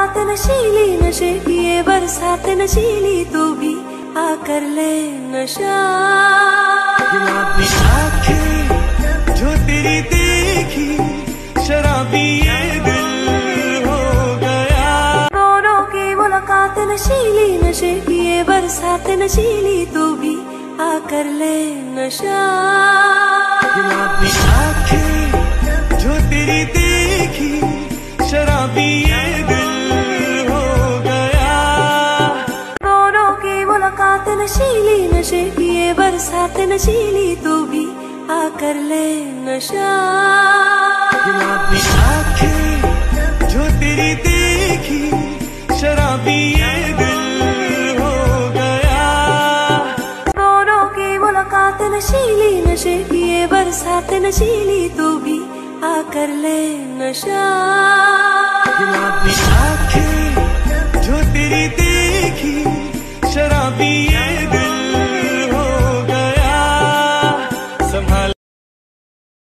मुलाकात नशीली, नशे की ये बरसात नशीली, तू भी आकर ले नशा। गुलाबी आँखें जो तेरी देखी, शराबी ये दिल हो गया। दोनों की मुलाकात नशीली, नशे की ये बरसात नशीली, तू भी आकर ले नशा। गुलाबी आँखें जो तेरी देखी, शराबी ये दिल हो गया। दोनों की मुलाकात नशीली, नशे की ये बरसात नशीली, तू भी आकर ले नशा। गुलाबी आँखें जो तेरी देखी, शराबी ये दिल हो गया। दोनों की मुलाकात नशीली, नशे की ये बरसात नशीली, तू भी आकर ले नशा। गुलाबी आँखें जो तेरी देखी, शराबी